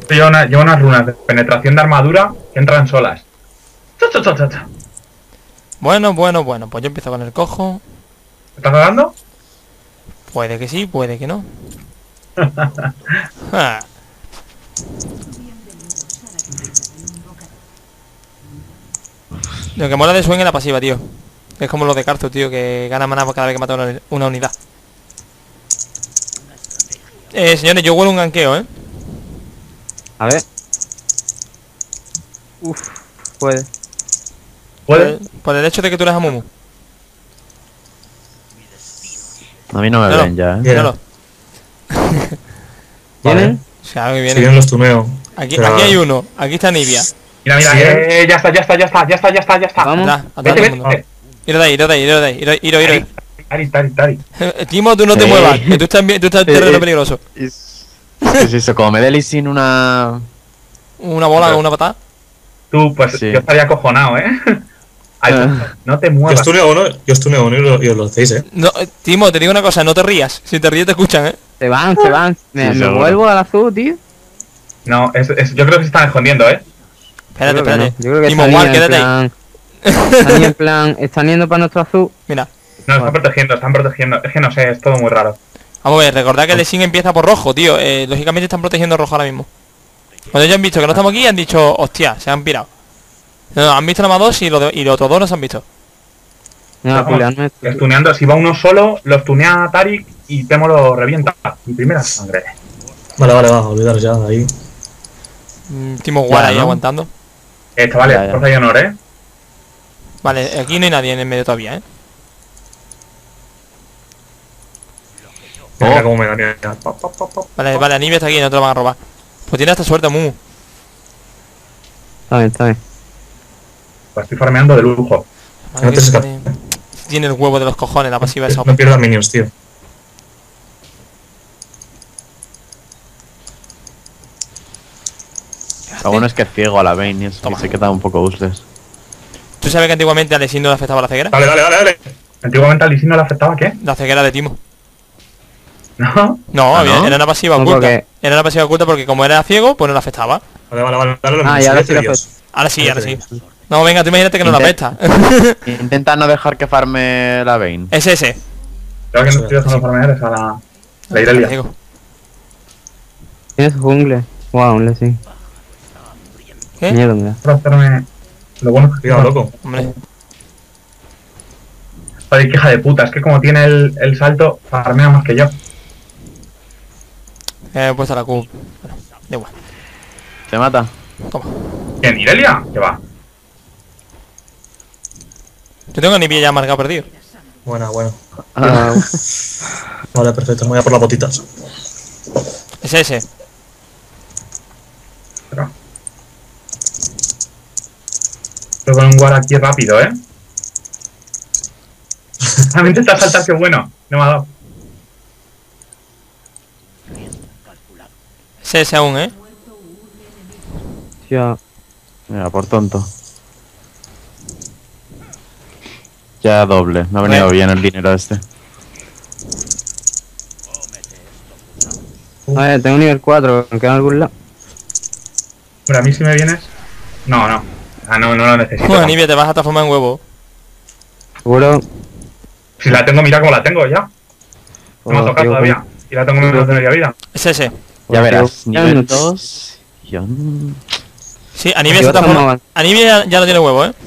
Lleva unas runas de penetración de armadura que entran solas. Cha, cha, cha, cha, cha. Bueno, pues yo empiezo con el cojo. ¿Me estás dando? Puede que sí, puede que no. Ah, lo que mola de Swain es la pasiva, tío. Es como lo de Cartu, tío, que gana maná cada vez que mata una unidad. Señores, yo huelo un ganqueo, ¿eh? A ver. Uf, puede. ¿Puede? Por el hecho de que tú eres a Mumu. A mí no me Míralo, ven ya, ¿eh? míralo. ¿Tienen? O sea, que Si viene. bien los tuneo. Aquí Pero- hay uno. Aquí está Nibia. Mira, Sí, ya está. Vamos. Atrás, atrás Vete, todo el mundo. vete. Iros de ahí. Iro. Tari. Timo, tú no te Sí. muevas, que tú estás en terreno peligroso. ¿Qué es eso? Como me dé Lee Sin una... Una bola o una patada. Tú, pues Sí. yo estaría acojonado, ¿eh? Ay, no te Yo muevas. os tuneo uno y os lo hacéis, No, Timo, te digo una cosa, no te rías. Si te ríes te escuchan, ¿eh? Se van. Me seguro. vuelvo al azul, tío. No, yo creo que se están escondiendo, ¿eh? Espérate, Yo creo que no. espérate. Yo creo que Timo, están War, en quédate ahí. plan... Están en plan... Están yendo para nuestro azul. Mira, No, están protegiendo. Es que no sé, es todo muy raro. vamos a ver, recordad que el Lessing empieza por rojo, tío. Lógicamente están protegiendo rojo ahora mismo. Cuando ellos han visto que no estamos aquí, han dicho, hostia, se han pirado. No, han visto nada más dos y los otros dos no se han visto. Mira, Vamos, Julián, no Stuneando, si va uno solo, los tunea a Tarik y Temo lo revienta. Mi primera sangre. Vale, va, olvidaros ya, ahí. Timo War ahí ¿no? aguantando. Chavales, Ya. fuerza y honor, ¿eh? Vale, aquí no hay nadie en el medio todavía, ¿eh? Mira cómo me gané. Vale, Anivia está aquí, no te lo van a robar. Pues tiene esta suerte, Mumu. Está bien. Pues estoy farmeando de lujo. Madre No que te esca- tiene el huevo de los cojones, la pasiva esa. No pierdas minions, tío. Lo bueno es que es ciego a la Vayne y eso, Toma. que se queda un poco useless. ¿Tú sabes que antiguamente a Lessing no le afectaba la ceguera? Dale. Antiguamente al Lee Sin no le afectaba, ¿qué? La ceguera de Timo. ¿No? No, ¿Ah, no? era una pasiva No, oculta. porque- Era una pasiva oculta porque como era ciego, pues no le afectaba. Dale, dale los Ah, minions. y ahora sí siete lo ellos. Ahora sí. No, venga, tú imagínate que no la afecta. Intenta no dejar que farme la Vayne. Es ese. Creo que no estoy dejando farmear es a la Irelia. Ciego. Tiene su jungle. Wow, sí. ¿Qué? Miedo me da. Para hacerme... Lo bueno es que... Cuidado, loco. Hombre, Joder, qué hija de puta. Es que como tiene el salto, farmea más que yo. he puesto la Q. Bueno, da igual. ¿Te mata? Toma. ¿Quién? ¿Irelia? ¿Qué va? Yo tengo a Nibia ya marcado perdido. Bueno. Ah, Vale, perfecto. Voy a por las botitas. Es ese. Pero... Pero con un War aquí rápido, ¿eh? También intenta saltar, qué bueno. No me ha dado. Es ese aún, ¿eh? ya. Mira, por tonto. Ya doble, me ha venido Bueno. bien el dinero este. A ver, tengo nivel 4. ¿Me queda en algún lado? Pero a mí si me vienes... No. Ah, no lo necesito. Bueno, Nibia, te vas a transformar en huevo. Seguro. Si la tengo, mira cómo la tengo ya. No me ha Oh, tocado tío, todavía. Y la tengo menos de media vida. Es ese. Ya Pues, verás, tío, nivel ya no- 2. Yo... Sí, Anivia Yo se transforma. estamos- Anivia ya no tiene huevo, ¿eh?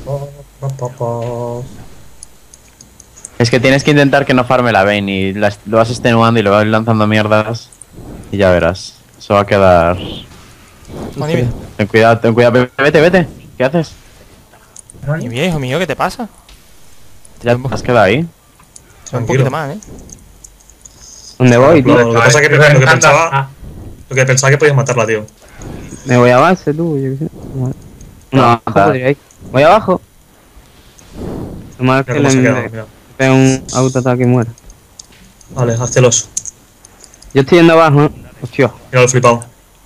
Es que tienes que intentar que no farme la Vayne y lo vas extenuando y le vas lanzando mierdas. Y ya verás. Eso va a quedar... Anivia. Ten cuidado, vete. ¿Qué haces? Anivia, hijo mío, ¿qué te pasa? Ya te has quedado ahí. Un Tranquilo. poquito más, ¿eh? ¿Dónde voy, tío? Lo que pasa es que Pero lo que encanta- pensaba... Ah, Lo que pensaba que podías matarla, tío. Me voy a base, tú, yo qué sé. No, abajo está. podría ir. Voy abajo. Lo malo es Mira que cómo se ha quedado, le mira. pega un autoataque y muere. Vale, háztelos. Yo estoy yendo abajo, ¿eh? Hostia. Mira lo flipado.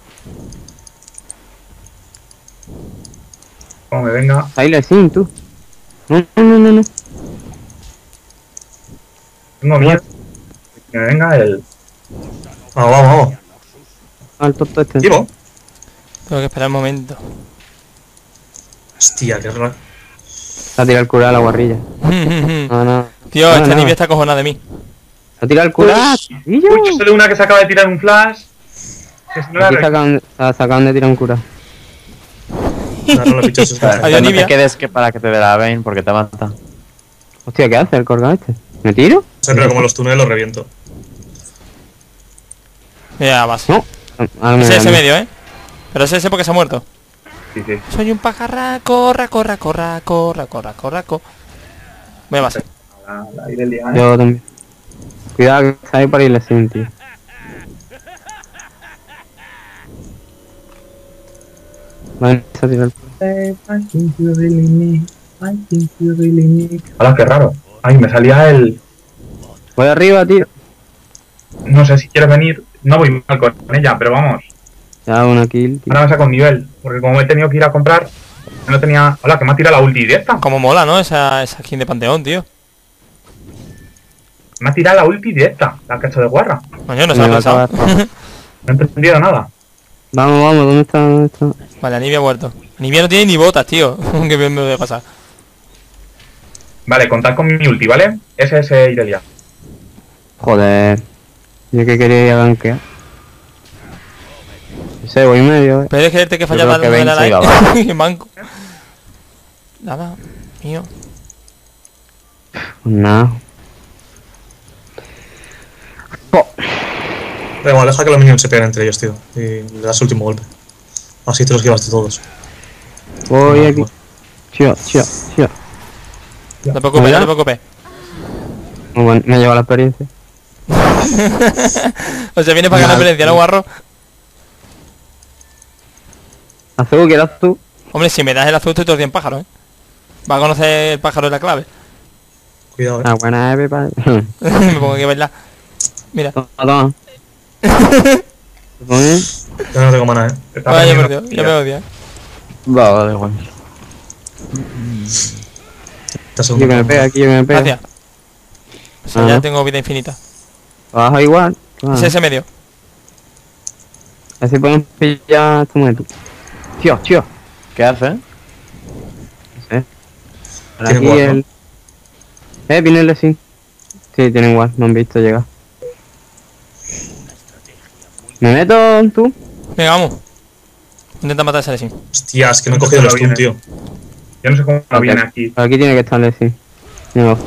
como me venga... Ahí le sin, tú. No. Tengo miedo. Que me venga el... Vamos. Al tonto este. Timo. Tengo que esperar un momento. Hostia, qué raro. Se ha tirado el cura a la guarrilla. No, no. Tío, No, esta no. Nibia está cojonada de mí. Se ha tirado el cura. Uy, yo sé de una que se acaba de tirar un flash. Que si no la Aquí sacaban de tirar un cura. Claro, los bichos se Adiós, no Nibia. te quedes que para que te dé la Vayne porque te mata. Hostia, ¿qué hace el Corgan este? ¿Me tiro? Siempre como los túneles los reviento. Mira, vas. No. Ahora me Ese da miedo. medio, ¿eh? Pero ese porque se ha muerto. Sí, sí. Soy un pajarraco, raco, raco, raco, raco, raco, raco. Voy a base. La Irelia, ¿eh? Yo también. Cuidado que está ahí para irle sin, tío. Vale, se ha tirado el cura. Hola, qué raro. Ay, me salía el... Voy arriba, tío. No sé si quieres venir. No voy mal con ella, pero vamos. Ya una kill, tío. Ahora me saco un nivel. Porque como he tenido que ir a comprar, no tenía... Hola, que me ha tirado la ulti directa. Como mola, ¿no? Esa skin de Panteón, tío. Me ha tirado la ulti directa. La que ha hecho de guarra. Coño, no se Me lo ha va a pensado. acabar. No he entendido nada. Vamos, vamos, ¿dónde está? ¿Dónde está? Vale, Anivia ha muerto. Anivia no tiene ni botas, tío. Que bien me voy a pasar. Vale, contad con mi ulti, ¿vale? Ese es Irelia. Joder. Yo que quería ir a gankear. No sé, voy medio, Pero es que te que fallar creo que la Vayne se iba like. Qué manco. Nada, mío. Pues nada. Da igual, deja que los minions se peguen entre ellos, tío. Y le das el último golpe. Así te los llevas de todos. Voy aquí. Tío, tío, tío. No te preocupes, no ¿Mira? te preocupes. Muy bueno, me ha llevado la experiencia. O sea, vienes para ganar experiencia, ¿no, guarro? Azul, ¿quieres tú? Hombre, si me das el azul estoy todo el día en pájaro, ¿eh? Va a conocer el pájaro de la clave. Cuidado, Ah, buena Eve, padre. Me pongo aquí a bailar. Mira. Toma, toma. ¿Te pones? Yo no tengo mana, Está Vaya, vendiendo por Dios, ya me odia. Va, da igual. Te Yo que me pega aquí, yo que me pega. Gracias. O sea, Ajá. ya tengo vida infinita. Abajo igual. Ah, Es ese medio. así podemos pillar a este momento. Tío, tío. ¿Qué hace? No sé. Por Tiene aquí guard, ¿no? el... viene el sí. Sí, tienen igual, no han visto llegar. ¿Me meto tú? Venga, vamos. Intenta matar a ese Lesin. Hostia, es que no he cogido el stun, tío. Yo no sé cómo no Ok. viene aquí. Por aquí tiene que estar el sí. No.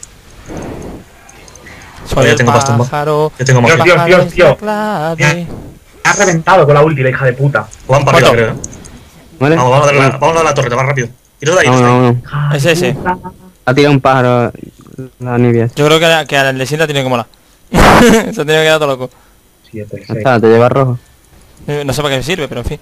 Soy ya el tengo bastón, va. pájaro. Ya tengo el más. Tío, pájaro tío, es la tío. clave. Me ha reventado con la ulti, la hija de puta. Juan para arriba, ¿Cuánto? creo. ¿Vale? Vamos, vamos a darle la torreta, más rápido. Iros de ahí, Vámonos, iros de ahí. vámonos. Es ese. Ha tirado un pájaro la Nibia. Yo creo que a Lesin la tiene que molar. Se ha tenido que quedar todo loco. 7, Ya 6. está, te lleva rojo. No sé para qué me sirve, pero en fin.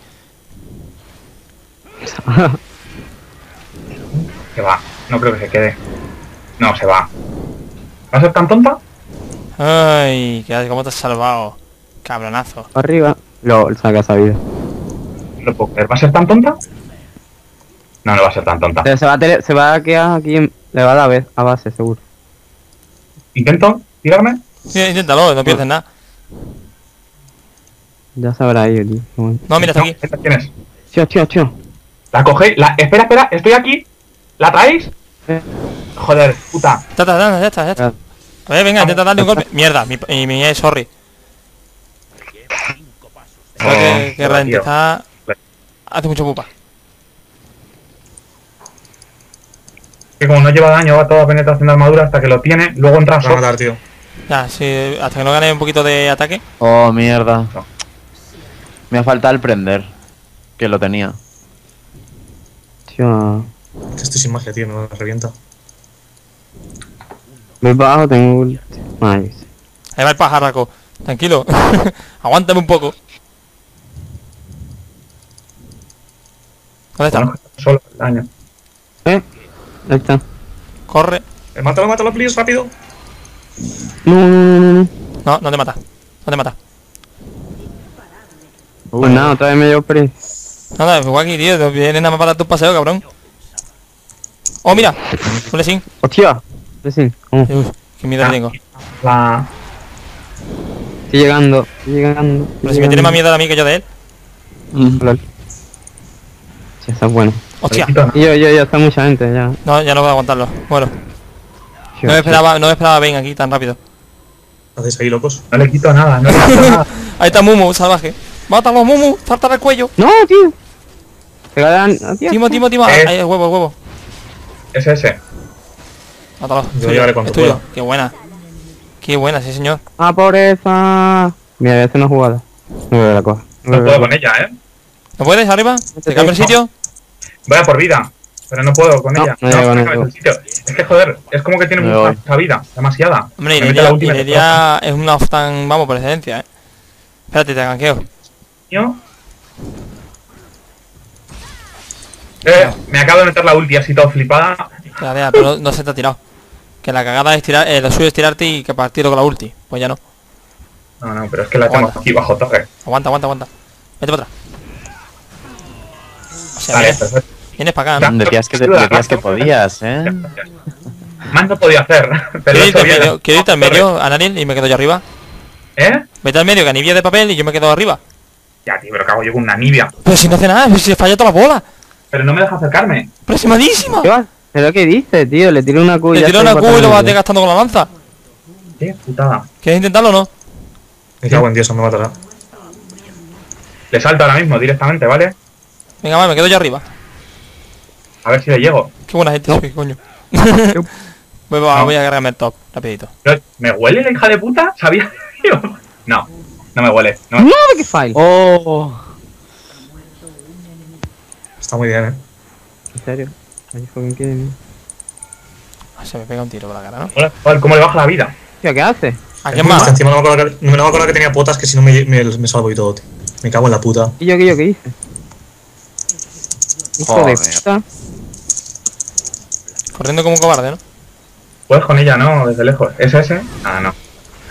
Se va. No creo que se quede. No, se va. ¿Va a ser tan tonta? Ay, cómo te has salvado. Cabronazo. Arriba. Lo saca esa vida. No puedo creer. ¿Va a ser tan tonta? No, no va a ser tan tonta. Pero se va a quedar aquí, le va a dar a base, seguro. Intento tirarme. Sí, inténtalo, no pierdes nada. Ya sabrá ello, tío. Qué bueno. No, mira, está aquí. ¿Esta quién es? Tío, tío, tío. La cogéis. Espera, espera. Estoy aquí. ¿La traéis? Eh. Joder, puta. Ya está. A ver, venga, intenta darle un golpe. Mierda, mi sorry. Creo que joder, Rente tío. está... Hace mucho pupa. Que como no lleva daño, va toda penetración de armadura hasta que lo tiene. Luego entra Te van a Soft. matar, tío. Ya, sí, hasta que no gane un poquito de ataque. Oh, mierda. Me ha faltado el prender. Que lo tenía. Tío. Que estoy sin magia, tío, me revienta. Voy para abajo, tengo ulti. Ay, sí. Ahí va el pajarraco. Tranquilo. Aguántame un poco. ¿Dónde está? Bueno, solo el daño. Ahí está. Corre. Mátalo, please, rápido. No. No te mata. No te mata. Pues nada, otra vez me llevo experiencia. Nada, igual aquí, tío. No vienes nada más para dar tu paseo, cabrón. Oh, mira. Un Lesin. ¡Hostia! Sí, vamos. Qué miedo le tengo. La... Estoy llegando. Pero si me tiene más miedo a mí que yo de él. Lol. Esa es buena. Hostia. Yo, está mucha gente ya. No, ya no puedo aguantarlo. Bueno. No me esperaba Ben aquí tan rápido. ¿Qué hacéis ahí, locos? No le quito nada, no le quito nada. Ahí está Mumu, salvaje. Mátalo, Mumu, salta el cuello. No, tío. Pégale a tío. Timo. Ahí el huevo. Es ese. Mátalo. Yo Suyo, llegaré cuando es tuyo. pueda. Qué buena. Qué buena, sí señor. Ah, pobreza. Mira, voy a hacer una jugada. No me voy a la coja. No puedo con ella, ¿eh? ¿No puedes arriba? ¿Te cambio el sitio? Voy a por vida. Pero no puedo con No, ella. no llego, no no llego. el sitio. Es que joder, es como que tiene Me voy. mucha vida. Demasiada. Hombre, Me mete la última Irelia es una off-tank, vamos, por excelencia, Espérate, te ganqueo. Tío. Me acabo de meter la ulti así todo flipada. Ya, pero no se te ha tirado. Que la cagada es tirar, lo suyo es tirarte y que partirlo con la ulti. Pues ya no. No, pero es que la tengo Aguanta. aquí bajo torre. Aguanta. Vete para atrás. O sea, Vale, vienes, perfecto. vienes para acá, ¿no? Decías que podías, ¿eh? Más no podía hacer. Pero Quiero irte al medio, Anaril, y me quedo yo arriba. ¿Eh? Vete al medio, que Anivia de papel y yo me quedo arriba. Ya, tío, pero cago yo con una Nibia. Pero si no hace nada, si se falla todas las bolas. Pero no me deja acercarme. ¡Aproximadísima! ¿Qué va? ¿Pero qué dices, tío? Le tiro una Q y Le ya tiro estoy una Q y lo vas botando. desgastando con la lanza. Qué putada. ¿Quieres intentarlo o no? Me cago en Dios, no me matará. Le salto ahora mismo directamente, ¿vale? Venga, va, me quedo yo arriba. A ver si le llego. Qué buena gente soy, coño. Voy a cargarme el top, rapidito. Pero, ¿me huele la hija de puta? ¿Sabía? No, no me huele. No. ¡No, qué fail! ¡Oh! Está muy bien, ¿En serio? Ahí fucking kidding me. Se me pega un tiro por la cara, ¿no? Joder, ¿cómo le baja la vida? Tío, ¿qué hace? ¿A Es quién muy más? triste, encima no me acordaba que tenía potas, que si no me salvo y todo, tío. Me cago en la puta. ¿Y yo qué hice? Hijo de Joder. puta. Corriendo como un cobarde, ¿no? Puedes con ella, ¿no? Desde lejos. ¿Es ese? Ah, no.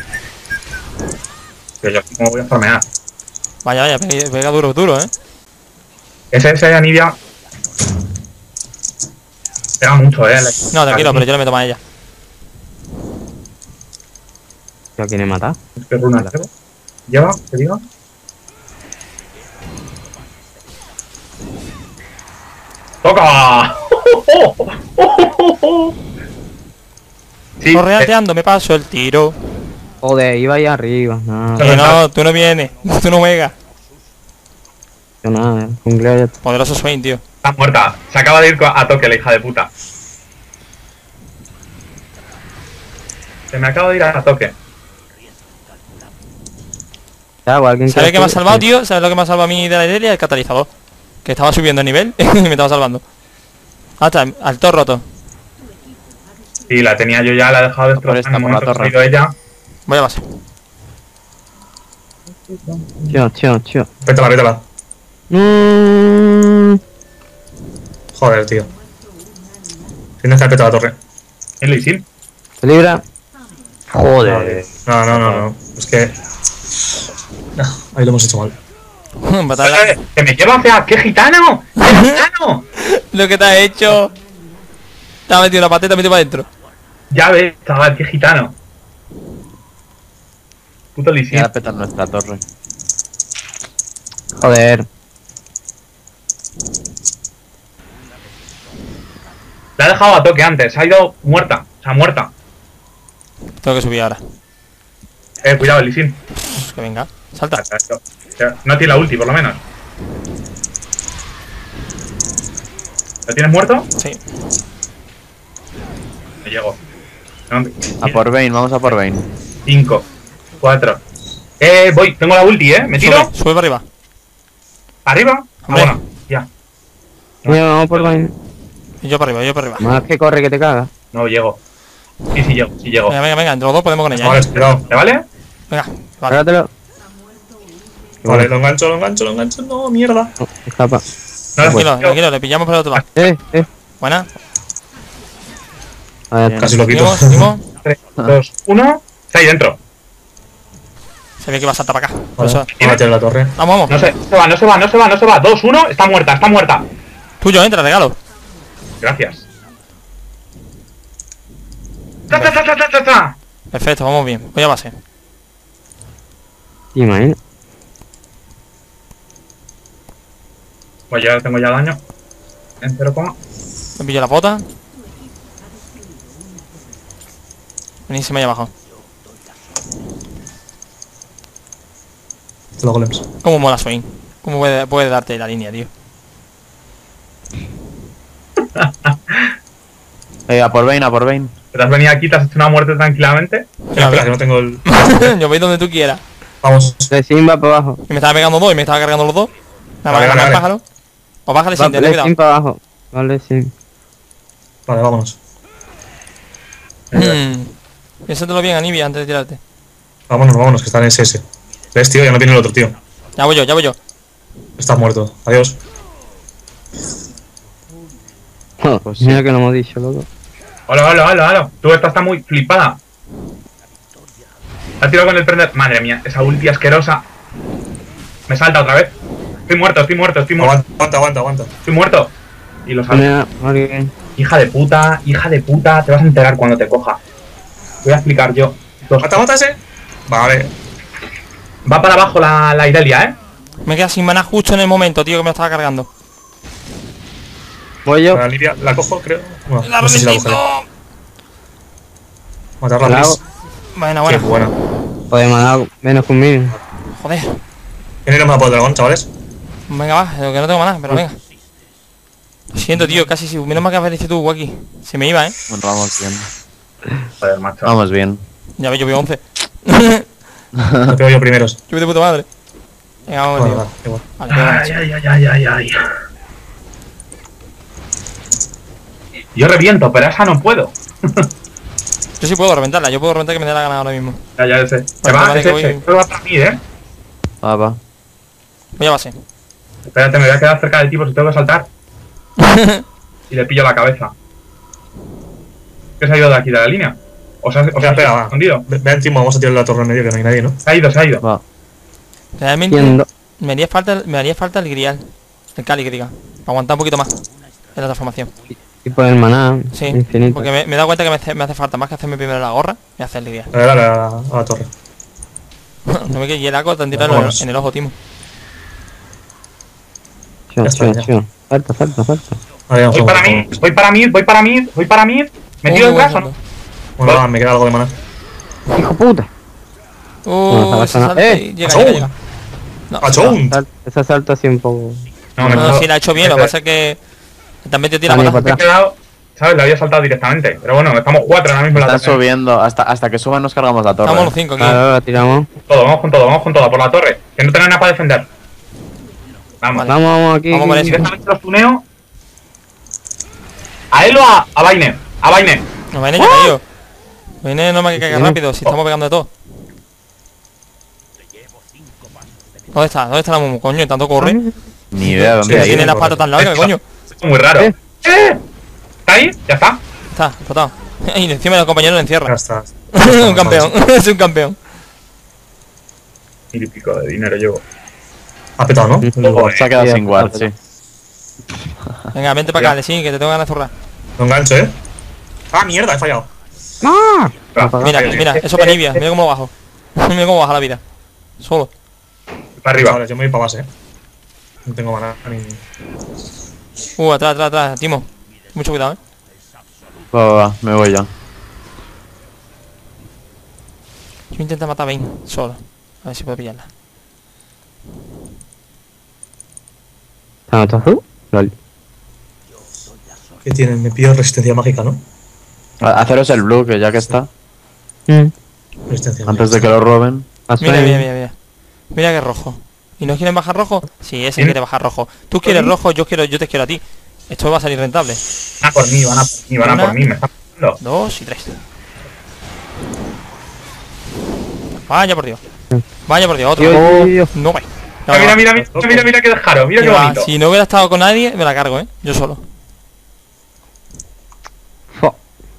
Tío, yo cómo voy a farmear. Vaya, pega duro, Es ese, Anivia. Pega mucho, No, tranquilo, pero yo le meto más a ella. ¿Tío, a quién he matado? ¿Qué runa llevo? ¿Lleva? ¿Qué digo? ¡Toca! Sí, Correateando, me paso el tiro. Joder, iba ahí arriba. No, Que no, tú no vienes, tú no juegas. yo nada, jungleo ya. Poderoso Swain, tío. está muerta. Se acaba de ir a toque la hija de puta. Se me acaba de ir a toque. ¿Sabes qué me ha salvado, tío? ¿Sabes lo que me ha salvado a mí de la Irelia? El catalizador. Que estaba subiendo de nivel y me estaba salvando. Ah, está, al todo roto. Sí, la tenía yo ya, la he dejado destrozada. esta, En el por la momento que ha torre. salido ella. Voy a base. Tío. Pétala, pétala. Joder, tío. Tienes que petar la torre. ¿Es Lee Sin? Se libra. Joder. No. Es que... No, ahí lo hemos hecho mal. Batalla. ¡Que me lleva hacia... ¡Qué gitano! ¡Qué gitano! Lo que te has hecho. Te has metido la pateta, metido para adentro. Ya ves, chaval, qué gitano. Puto Lee Sin. Ya a petar nuestra torre. Joder. La ha dejado a toque antes, ha ido muerta. O sea, muerta. Tengo que subir ahora. Cuidado, Lee Sin. Que venga. Salta. No tiene la ulti, por lo menos. ¿Lo tienes muerto? Sí. Me llego. A por Vayne, vamos a por Vayne. 5, 4. Voy, tengo la ulti, ¿me tiro? Sube para arriba. ¿Arriba? Ah, Hombre. bueno, ya. Mira, vamos por vaina. Y yo para arriba, yo para arriba. Más que corre que te cagas. No llego. Sí llego. Venga, entre los dos podemos con ella. Vale, ¿eh? cuidado. ¿Te vale? Venga, vale. Cágatelo. Vale, lo engancho. No, mierda. No, escapa. Tranquilo, le pillamos por el otro lado. Buena. A ver, Casi lo quito. Seguimos. 3, 2, 1. Está ahí dentro. Se ve que va a saltar para acá. Por Vale, eso. voy a meter la torre. Vamos. No se va. 2, 1. Está muerta. Tuyo, entra, regalo. Gracias. ¡Ta! Perfecto, vamos bien. Voy a base. ¿te imaginas? Pues ya tengo ya daño. En 0, Me pillo la pota. Buenísima ahí abajo. Los golems. Cómo mola Swain. Cómo puede darte la línea, tío. A por Vayne, a por Vayne. ¿Te has venido aquí, te has hecho una muerte tranquilamente? Espera, que no tengo el... Yo voy donde tú quieras. Vamos. Lesin va para abajo. Y me estaba pegando dos y me estaba cargando los dos. Nada Vale, más, vale, pájaro. O bájale Va sin tener Lesin cuidado. para abajo. Vale, sí. Vale, vámonos. Piénsatelo bien, Anivia, antes de tirarte. Vámonos, que está en SS. ¿Ves, tío? Ya no viene el otro, tío. Ya voy yo. Estás muerto. Adiós. Pues sí. Mira que no hemos dicho, loco. Hola. Tú esta está muy flipada. Ha tirado con el prender. Madre mía, esa ulti asquerosa. Me salta otra vez. Estoy muerto. Aguanta. Estoy muerto. Y lo salto. Mira, alguien. Hija de puta. Te vas a enterar cuando te coja. Voy a explicar yo. Mata ese. Vale. Va para abajo la Irelia, ¿eh? Me queda sin maná justo en el momento, tío, que me lo estaba cargando. Voy yo. La Lidia, la cojo, creo. No, ¡La no sé si la necesito! cogeré. Matarla, La please. Bueno, Qué bueno. buena. Joder, mandado menos conmigo. Joder. ¿Quién más por el dragón, chavales? Venga, va, lo que no tengo maná, pero venga. Lo siento, tío, casi si. Menos mal que has dicho tú, Wacky. Se me iba, Bueno, vamos bien. Joder, macho. Vamos bien. Ya ves, yo veo 11. Lo pego yo primeros. Yo voy de puta madre. Venga, vamos, Vale, tío. vale, igual. Vale, pega, macho. Ay. Yo reviento, pero esa no puedo. Yo sí puedo reventarla, yo puedo reventar que me dé la gana ahora mismo. Ya sé. Se Vale, va, vale, ese que voy. va para mí, ¿eh? Va. Voy a base. Espérate, me voy a quedar cerca del tipo si tengo que saltar. Y le pillo la cabeza. ¿Qué se ha ido de aquí, de la línea? ¿O se ha Espera, va. escondido? Ve encima, vamos a tirar la torre en medio, que no hay nadie, ¿no? Se ha ido. Va. Realmente Yendo. me haría falta el grial. El Cali, que diga. Para aguantar un poquito más en la transformación. Y por el maná. Sí, Infinito. porque me he dado cuenta que me hace falta más que hacerme primero la gorra y hacer el grial. Dale a la torre. No me quede el aco tan tirado Vámonos. en el ojo, Timo. Acción, Ya está, acción, ya. acción. Falta. Vale, vamos, Voy para mí. ¿Me tiro detrás o no? Bueno, va, me queda algo de mana. ¡Hijo puta! No, Ese no, no. salto y llega. ¡Achón! No, ¡Achón! Ese salto así un poco. no, sí la ha hecho bien, lo que pasa es que también te tira También para para atrás. Me he quedado, ¿sabes? Le había saltado directamente. Pero bueno, estamos 4 ahora mismo en la Están torre. subiendo. Hasta que suban nos cargamos la torre. Estamos los 5 aquí. Claro, la tiramos. Vamos con todo, por la torre. Que no tengan nada para defender. Vamos. Vale. Vamos aquí. Vamos por aquí. eso. Directamente los tuneo. ¿A él o a Vaine? A Vaine. No, Vaine ya ha caído. Vaine no me que caiga rápido, si estamos pegando de todo. ¿Dónde está la Mumu? Coño, tanto corre. Ni idea de dónde Sí, ha Tiene ido. las patas tan largas, coño. Es muy raro. ¿Eh? ¿Está ahí? ¿Ya está? Está, explotado. Y encima los compañeros lo Ya encierra. está. Un campeón, es un campeón. Mil y pico de dinero llevo. Ha petado, ¿no? Se ha quedado Sí, sin guard, sí. Venga, vente para acá, Lesin, que te tengo ganas de zurrar. No engancho, ¿eh? ¡Ah, mierda! He fallado. ¡Ah! Va, Mira, eso para Nibia, mira cómo lo bajo. Mira cómo baja la vida. Solo. Para arriba. Vale, yo me voy para base, ¿eh? No tengo mana ni... Atrás, Timo. Mucho cuidado, Va, me voy ya. Yo intento matar a Vayne solo. A ver si puedo pillarla. ¿Está nuestro azul? Lol. ¿Qué tienen? Me pido resistencia mágica, ¿no? Haceros el blue, que ya que está. Resistencia Antes de mágica. que lo roben. Pasó Mira, ahí. mira. Mira que es rojo. ¿Y no quieren bajar rojo? Sí, ese quiere bajar rojo. Tú quieres rojo, yo te quiero a ti. Esto va a salir rentable. Van a por mí, van a por mí. Me están matando. 2 y 3. Vaya por Dios. Otro. Dios. No, güey. Mira que desjaro. Mira qué Va, bonito. si no hubiera estado con nadie, me la cargo, yo solo. Fo.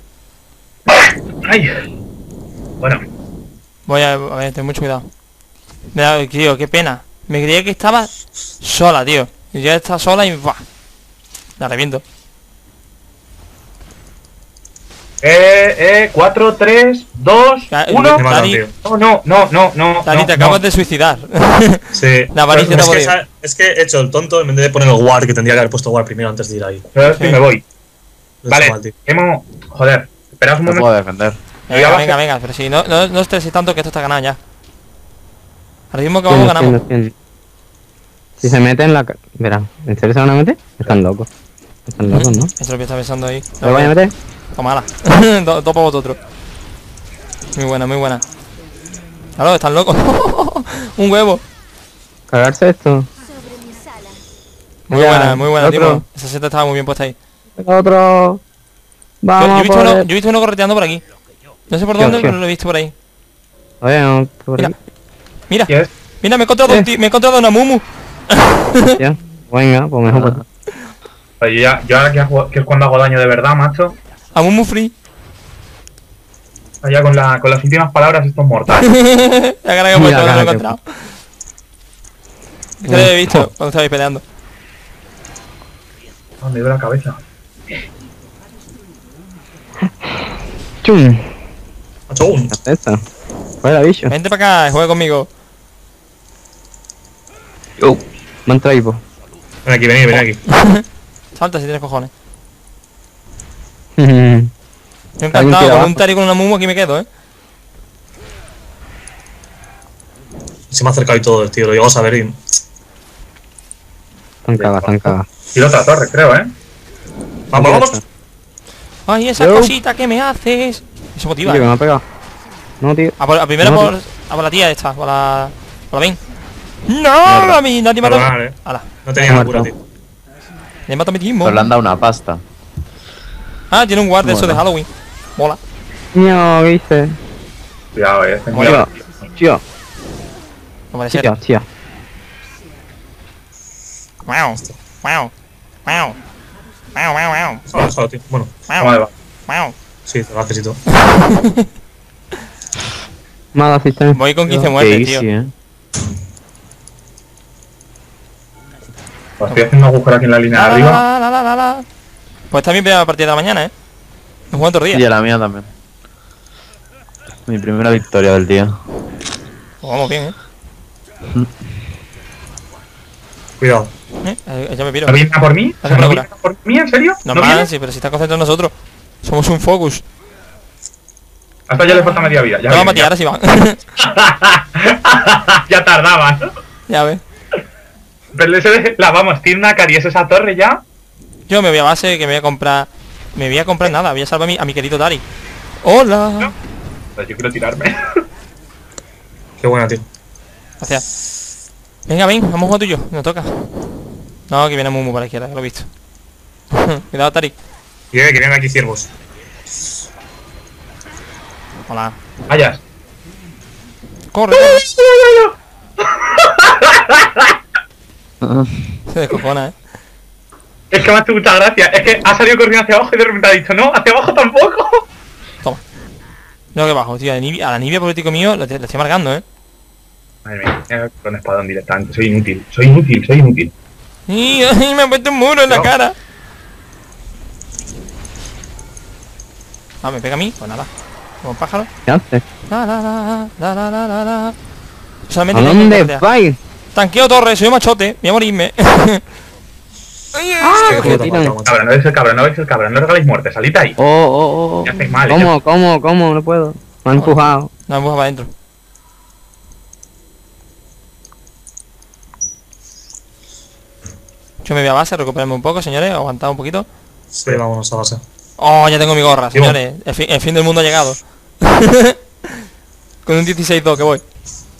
Ay. Bueno. Voy a ver, ten mucho cuidado. Mira, tío, qué pena. Me creía que estaba sola, tío. Y ya está sola y ¡buah! La reviento. 4, 3, 2, Ya, 1. Me matan, Dani, tío. No. Dani, te acabas de suicidar. Sí. La avaricia te ha es, que, podido. es que he hecho el tonto en vez de poner el war, que tendría que haber puesto war primero antes de ir ahí. Pero es que Sí. me voy. Lo he hecho mal, Vale, tío. hemos... Joder, esperaos un No momento. puedo defender. Venga, pero sí, no estreses tanto que esto está ganado ya. Al ritmo que vamos ganamos. Entiendo. Si se meten la... Verá, ¿en serio se van a meter? Están locos. Están locos, ¿no? Eso es lo que está pensando ahí. ¿Lo van a meter? Tómala. Todo para vosotros. Muy buena, muy buena. Claro, están locos. Un huevo. Cagarse esto. Muy Ya, buena, otro. tío. Esa seta estaba muy bien puesta ahí. Otro. Vamos Yo he visto por uno, el- yo he visto uno correteando por aquí. No sé por ¿Qué? dónde, ¿Qué? pero lo he visto por ahí. Oye, no, por Mira, ahí. mira, ¿Qué es? mira, me he encontrado, me he encontrado una mumu. Ya. Venga, pues mejor por... Oye, yo ahora que es cuando hago daño de verdad, macho. A mumu free. Allá con las últimas palabras, esto es mortal. La cara que he puesto, Mira, no lo he cara que- encontrado. Es que lo he visto cuando estabais peleando. Me duele la cabeza. ¡Chum! Macho, un. ¿Qué hace esto? Fuera, bicho. Vente para acá, juega conmigo. Me han traído. Ven aquí, ven aquí. Salta si tienes cojones. Están Estoy encantado, con abajo. un tari con una mumu aquí me quedo, Se me ha acercado y todo el tío, lo llegamos a ver y... cagadas. Tiro otra torre, creo, ¡Vamos! Ay, esa Yo. cosita que me haces. Eso motiva, Tío, que me ha pegado. No, tío. A primero No, por la tía esta, por la Ben. No, a mí, nadie me ha Perdonar, matado. Ala, No tenía Muerto. cura, tío. le mato a mi timo. Pero le han dado una pasta. Ah, tiene un guard de eso de Bueno. Halloween. Mola. No, ¿qué dices? Cuidado, ten Bueno. cuidado. Tío, No puede ser. tío. Wow. Wow. Wow. Wow, wow, wow. Ah, déjalo, tío. Bueno, ¿Cómo va? Wow. sí, te lo necesito. Mala asistencia. Voy con 15 Qué muertes, easy, tío. Pues estoy haciendo un agujero aquí en la línea de arriba. La. Pues también primera partida de la mañana, ¿eh? Me juego otro Y día. a la mía también. Mi primera victoria del día. Pues vamos bien, ¿eh? Cuidado. Ya me piro. ¿No viene a por mí? Hace ¿No locura. viene a por mí? ¿En serio? ¿No Normal, viene? sí, pero si está concentrado en nosotros. Somos un focus. Hasta ya le falta media vida. Ya Ya vamos a viene, tirar, así van. ya tardaban. Ya ves. Pero vamos, tiene una caries esa torre ya. Yo me voy a base, que me voy a comprar... Me voy a comprar nada, voy a salvar a mi querido Dari. ¡Hola! Pues yo quiero tirarme. Qué buena, tío. Gracias. Venga, ven, vamos a jugar tú y yo. Nos toca. No, que viene Mumu para la izquierda, que lo he visto. Cuidado, Tari. Que vienen aquí ciervos. Hola. Vayas. ¡Corre! Se descojona, ¿eh? Es que me ha hecho mucha gracia. Es que ha salido corriendo hacia abajo y de repente ha dicho, no, hacia abajo tampoco. Toma. No, que bajo, tío. A la Nibia político mío lo estoy marcando, ¿eh? Madre mía, con espadón directamente. Soy inútil. Y me ha puesto un muro en la No. cara. Ah, me pega a mí. Pues nada. Como un pájaro. ¿Qué haces? La. ¿A Solamente dónde tengo que vais? tanqueo torre, soy un machote. Voy a morirme. Qué que puta tiran. mata, macho. Cabrón, no veis el cabrón, no veis el cabrón. No regaléis muerte, salid ahí. Oh. Ya hacéis mal, ¿Cómo? No puedo. Me han empujado. No, empuja para adentro. Yo me voy a base, recuperarme un poco, señores. Aguantad un poquito. Sí, vámonos a base. Oh, ya tengo mi gorra, Digo. señores. El fin del mundo ha llegado. Con un 16-2 que voy.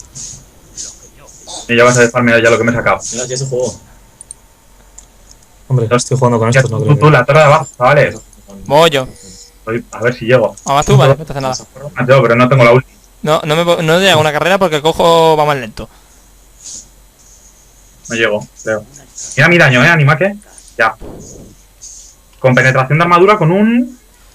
Y ya vas a desfarmear ya lo que me he sacado. Mira, ya se jugó. Hombre, estoy jugando con Ya, estos, no creo tú, que... la torre de abajo, vale. Voy yo. A ver si llego. Vamos tú, vale, no te hace nada. Yo, pero no tengo la ulti. No llega una carrera porque cojo va más lento. No llego, creo. Mira mi daño, animaque. Ya. Con penetración de armadura con un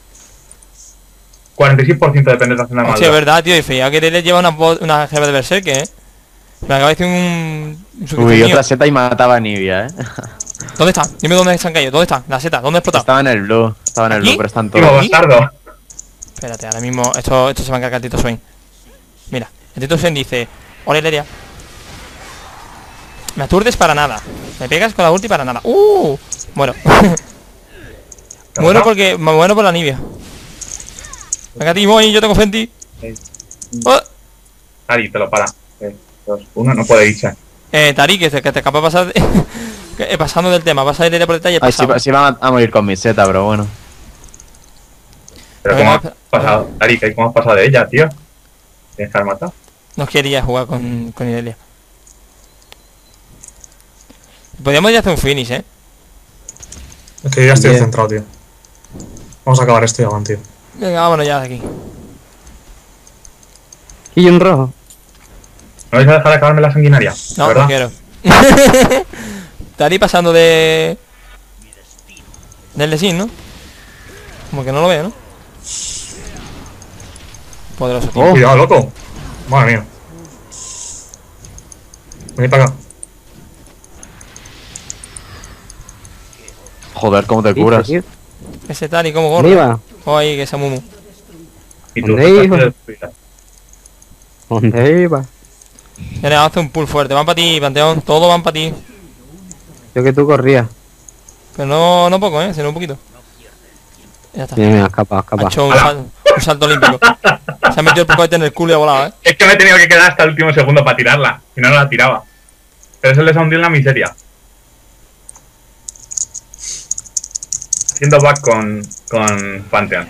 46% de penetración de Hostia, armadura. es verdad, tío. Y fíjate que le lleva una jeva de berserk, Me acaba de decir un Uy, mío. otra seta y mataba a Nibia, ¿Dónde está? Dime dónde se han caído. ¿Dónde está? La seta, ¿dónde ha explotado? Estaba en el blue, ¿Aquí? pero están Tío, todos. ¿Aquí? bastardo. Espérate, ahora mismo esto se va a encargar Tito Swain. Mira, el Tito Swain dice: hola Irelia. Me aturdes para nada. Me pegas con la ulti para nada. Muero. Muero porque me muero por la Nibia. Venga, Timoy, yo tengo fe en ti. Oh. Tari, te lo para. 2, 1, no puede irse. Tari, que te acaba de pasar pasando del tema. Vas a ir por detalle. Ay, sí van a morir con mi seta, pero bueno. Pero ¿cómo has pasado? Tari, ¿cómo has pasado de ella, tío? ¿Tienes que haber matado? No quería jugar con Irelia. Podríamos ya hacer un finish, Es que ya estoy centrado, tío. Vamos a acabar esto y avanti, tío. Venga, vámonos ya de aquí. Y un rojo. ¿No vais a dejar de acabarme la sanguinaria? No, ¿verdad? no quiero. Tari pasando de... del Lesin, ¿no? Como que no lo veo, ¿no? Poderoso, tío. Cuidado, loco. Madre mía. Vení para acá. Joder, cómo te curas. Tío. Ese Tari, como ¿Dónde gorro. iba? Oh, ahí, que esa Mumu. Y tú, ¿Dónde iba? ¿dónde ¿Dónde iba? Ya le hace un pull fuerte. Van para ti, Panteón. Todos van para ti. Yo que tú corrías. Pero no poco, sino un poquito. Ya está. Mira, escapa. Ha hecho un salto olímpico. Se ha metido el poco en el culo y ha volado, Es que me he tenido que quedar hasta el último segundo para tirarla. Si no, no la tiraba. Pero eso les ha hundido en la miseria. Haciendo back con Pantheon.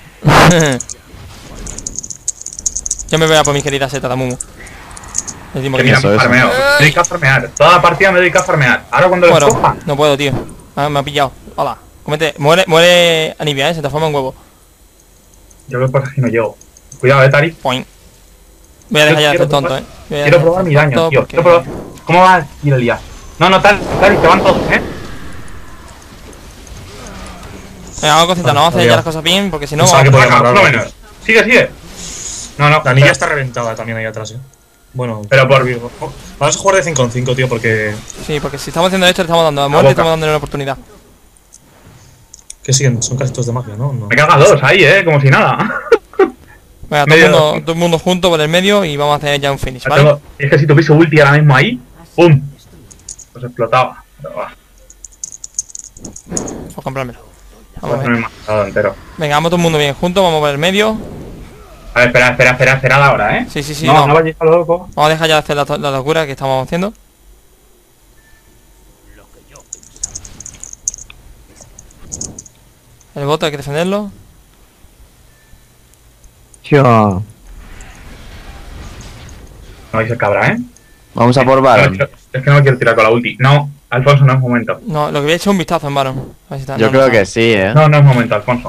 Yo me voy a por mi querida seta de Mumu. Decimos Que que mira, eso, me eso. farmeo. Me dedico a farmear. Toda la partida me dedico a farmear. Ahora cuando les coja. Bueno, no puedo, tío. Me ha pillado. Hola. Comete. Muere Anivia, se transforma en huevo. Yo veo por aquí no llego. Cuidado, Tari. Point. Voy a dejar ya de hacer tonto, Quiero probar mi daño, tío. Porque... Quiero probar. ¿Cómo va Irelia? No, Tari, te van todos, Venga, vamos a concentrarnos, vamos a hacer ya las cosas bien, porque si no... Pensaba que vamos- podía Baja, matar. uno menos. Sigue. No. La anilla está reventada también ahí atrás, Bueno, Pero por- vamos a jugar de 5 en 5, tío, porque... Sí, porque si estamos haciendo esto, le estamos dando a muerte, boca. estamos dándole una oportunidad. ¿Qué siguen? Son casi todos de magia, ¿no? No. Me caga dos ahí, como si nada. Venga, Medio- todo el mundo junto por el medio y vamos a hacer ya un finish, ¿vale? Es que si tuviese ulti ahora mismo ahí, ¡pum! Pues explotaba. Pero va, Pues comprármelo. pues Vamos a no ver. me he matado entero. Venga, vamos todo el mundo bien juntos, vamos por el medio. A ver, espera ahora, Sí, no no. vayáis a lo loco. Vamos a dejar ya de hacer la locura que estamos haciendo. El bote hay que defenderlo. Yo. No vais a cabra, Vamos a por Baron. Es que no me quiero tirar con la ulti. No, Alfonso, no es momento. No, lo que voy a echar un vistazo en Baron. A ver si está- Yo no, creo no que está. sí, No es momento, Alfonso.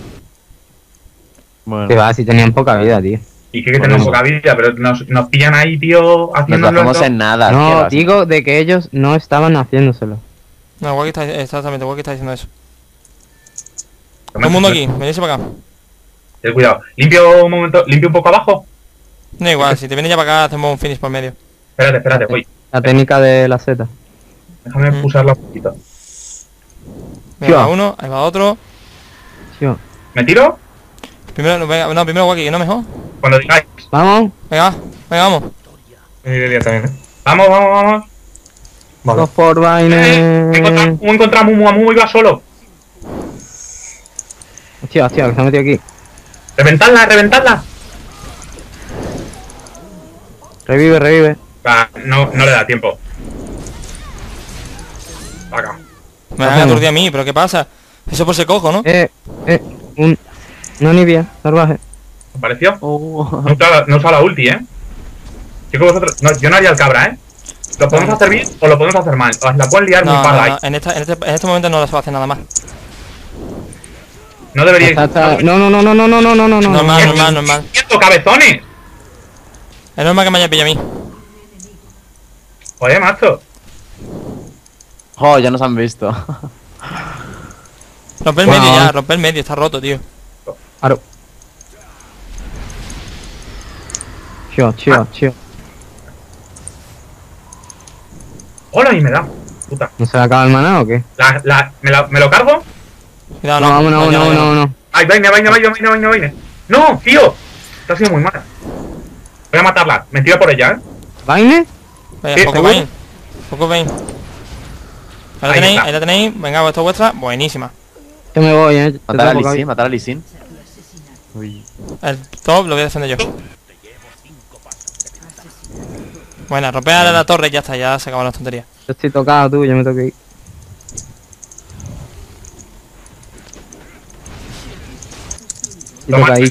Bueno. Que va, si tenían poca vida, tío. Y que tenemos Bueno. poca vida, pero nos pillan ahí, tío, Nos haciendo bajamos en nada. ¿qué No, vas? digo de que ellos no estaban haciéndoselo. No, igual que está, exactamente, igual que está diciendo eso. Todo el mundo aquí, venirse para acá. Ten cuidado. Limpio un momento, limpio un poco abajo. No, igual, si te vienes ya para acá, hacemos un finish por medio. Espérate, voy. La técnica de la Z. Déjame pulsarla un poquito. Venga, Ya. va uno, ahí va otro. Yo. ¿Me tiro? Primero, venga, no, primero Wacky, que no mejor. Cuando digáis. Vamos. Venga, vamos. Irelia también, Vamos. Vale. Dos por vaina. Encontramos a Mumu iba solo. Hostia, que se ha metido aquí. Reventadla. Revive. Va, no le da tiempo. Acá. Me han aturdido a mí, pero ¿qué pasa? Eso por ser cojo, ¿no? Una Nibia salvaje. ¿Apareció? Oh. No usa la ulti, Chicos, vosotros... No, yo no haría el cabra, ¿Lo podemos hacer bien o lo podemos hacer mal? Os la pueden liar muy No, parda ahí. no, en este momento no les va a hacer nada más. No deberíais... No. Normal. ¡Quieto, cabezones! Es normal que me haya pillado a mí. Joder, macho. Jo, ya nos han visto. Rompe el medio ya, rompe el medio, está roto, tío. Claro. Chido. Hola, y me da. Puta. ¿No se le acaba el maná o qué? ¿Me lo cargo? Cuidado, No, no. no. Ay, vaina. ¡No, tío! Esto ha sido muy mal. Voy a matarla. Me tiro por ella, ¿eh? ¿Vaine? Vaya, Sí, Focus seguro. Vein. Focus Vein. Ahí la Ahí tenéis, está. ahí la tenéis. Venga, esto es vuestra. Buenísima. Yo me voy, Te Matar a tengo Lee que- Sin, matar a Lee Sin. Uy. El top lo voy a defender yo. Bueno, romper la torre y ya está, ya se acaban las tonterías. Yo estoy tocado, tú, yo me tengo que ir. Y Toma. toca ahí.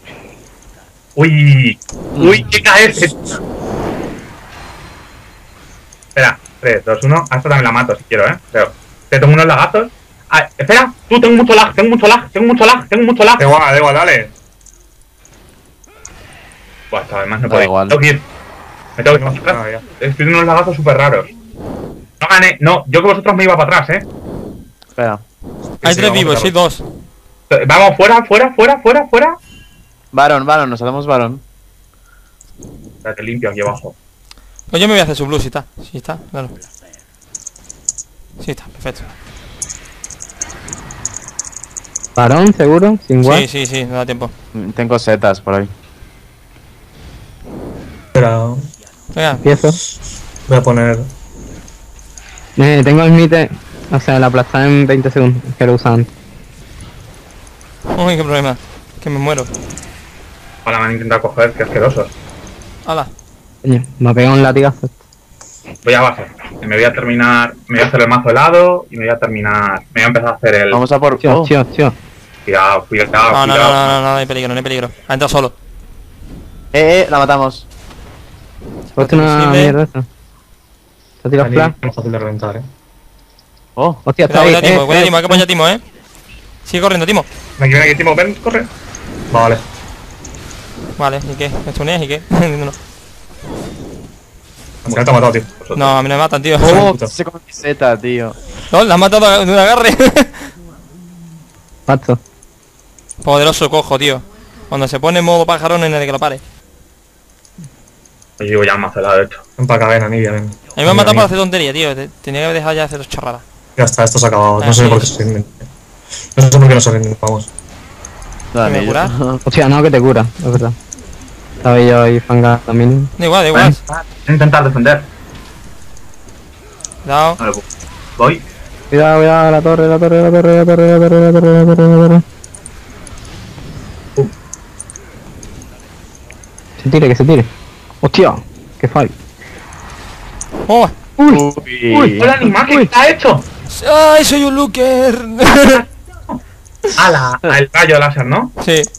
¡Uy! ¡Uy, qué caes! Espera, 3, 2, 1. A esta también la mato si quiero, ¿eh? Creo. Te tengo unos lagazos. Ah, espera, tú, tengo mucho lag, tengo mucho lag, tengo mucho lag, tengo mucho lag. Da igual, dale. Buah, esta vez más no Da puedo ir. igual. Tengo que ir. Me tengo que No, concentrar. no, ya. Estoy en unos lagazos súper raros. No gané, no, yo que vosotros me iba para atrás, ¿eh? Espera. Hay sí, 3 vamos a vivos, sois matarlo. 2. Vamos, fuera, fuera, fuera, fuera, fuera. Varón, nos hacemos varón. Espérate, limpio aquí abajo. Pues yo me voy a hacer su blue, si está. Si está, claro. Sí está, perfecto. ¿Varón, seguro? ¿Sin guard? Sí, sí, sí, no da tiempo. Tengo setas por ahí. Espera, Venga, Empiezo. voy a poner. Tengo el mite, o sea, la aplastada en 20 segundos, que lo usan. uy, qué problema. Que me muero. Ahora me han intentado coger, qué asquerosos. Hala. Coño, me ha pegado un latigazo. Voy a base. Me voy a terminar. Me voy a hacer el mazo helado y me voy a terminar. Me voy a empezar a hacer el. Vamos a por... Tío, Oh, tío, tío. Cuidado, cuidado, No, no, no, cuidado. no, no, no hay peligro, no hay peligro. Ha entrado solo. la matamos. Hostia, una Invisible. mierda esa. ¿Se ha tirado Ahí flash? es más fácil de reventar, Oh, Hostia, está Cuidado, ahí. cuidado, Timo, cuidado, Timo, hay que apoyar a Timo, Sigue corriendo, Timo. Ven aquí, Timo, ven, corre. Vale. Vale, ¿y qué? ¿Me stuneas y qué? No, Al final te ha matado, tío. no, a mí no me matan, tío. oh, puta. se come mi seta, tío. No, la han matado de un agarre. Pato. Poderoso cojo, tío. Cuando se pone en modo pájaro no hay nadie que lo pare. Yo llevo ya el mazo helado hecho. Ven para acá, ven, Anivia, ven. A mí me han matado por hacer tontería, tío. Tenía que haber dejado ya de hacer chorradas. Ya está, esto se ha acabado. Ah, No sé sí. por qué se rinden. No sé por qué no se rinden, vamos. Dale, ¿Me curas? Hostia, no, que te cura, es verdad. Estaba yo ahí fangado también. Da igual, da igual. Voy a intentar defender. Cuidado. Vale, voy. Cuidado, cuidado, la torre, la torre, la torre, la torre, la torre, la torre, la torre, la torre. Se tire, que se tire. Hostia, qué fallo. Oh. ¡Uy! ¡Hola, animal! ¿Qué está hecho? ¡Ay, soy un looker! ¡Hala! El rayo láser, ¿no? Sí.